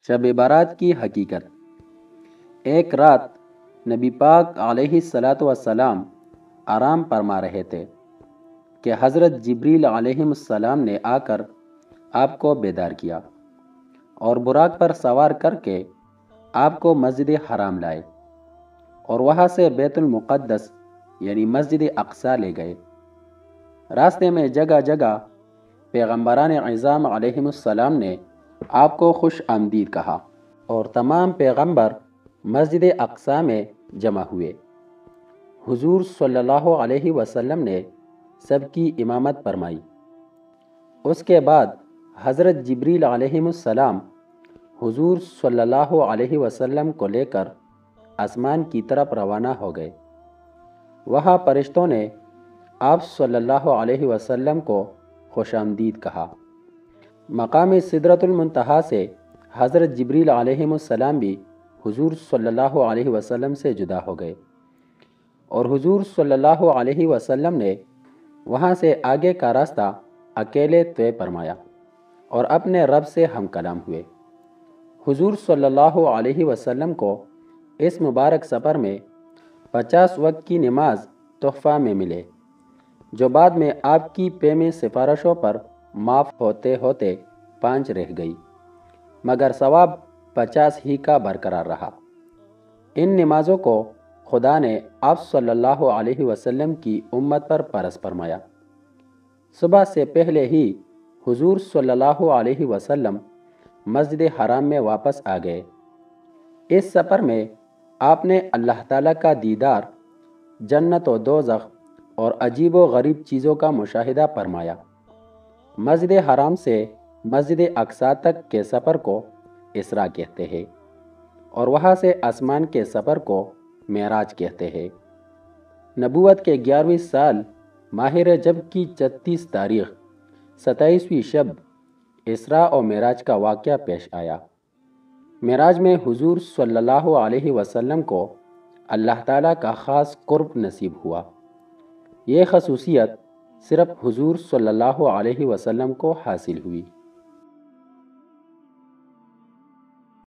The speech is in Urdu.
شب برات کی حقیقت۔ ایک رات نبی پاک علیہ الصلاۃ والسلام آرام فرما رہے تھے کہ حضرت جبریل علیہ السلام نے آ کر آپ کو بیدار کیا اور براق پر سوار کر کے آپ کو مسجد حرام لائے اور وہاں سے بیت المقدس یعنی مسجد اقصی لے گئے۔ راستے میں جگہ جگہ پیغمبران اعظام علیہم السلام نے آپ کو خوش آمدید کہا اور تمام پیغمبر مسجد اقصی میں جمع ہوئے۔ حضور صلی اللہ علیہ وسلم نے سب کی امامت فرمائی۔ اس کے بعد حضرت جبریل علیہ السلام حضور صلی اللہ علیہ وسلم کو لے کر آسمان کی طرف روانہ ہو گئے۔ وہاں فرشتوں نے آپ صلی اللہ علیہ وسلم کو خوش آمدید کہا۔ مقام سدرۃ المنتہا سے حضرت جبریل علیہ السلام بھی حضور صلی اللہ علیہ وسلم سے جدا ہو گئے اور حضور صلی اللہ علیہ وسلم نے وہاں سے آگے کا راستہ اکیلے طے فرمایا اور اپنے رب سے ہم کلام ہوئے۔ حضور صلی اللہ علیہ وسلم کو اس مبارک سفر میں 50 وقت کی نماز تحفہ میں ملے، جو بعد میں آپ کی پیمی سفارشوں پر معاف ہوتے ہوتے 5 رہ گئی، مگر ثواب 50 ہی کا برقرار رہا۔ ان نمازوں کو خدا نے آپ صلی اللہ علیہ وسلم کی امت پر فرض فرمایا۔ صبح سے پہلے ہی حضور صلی اللہ علیہ وسلم مسجد حرام میں واپس آ گئے۔ اس سفر میں آپ نے اللہ تعالیٰ کا دیدار، جنت و دوزخ اور عجیب و غریب چیزوں کا مشاہدہ فرمایا۔ مسجد حرام سے مسجد اقصی تک کے سفر کو اسراء کہتے ہیں اور وہاں سے آسمان کے سفر کو معراج کہتے ہیں۔ نبوت کے 11ویں سال ماہ رجب کی 36 تاریخ 27ویں شب اسراء و معراج کا واقعہ پیش آیا۔ معراج میں حضور صلی اللہ علیہ وسلم کو اللہ تعالیٰ کا خاص قرب نصیب ہوا۔ یہ خصوصیت صرف حضور صلی اللہ علیہ وسلم کو حاصل ہوئی۔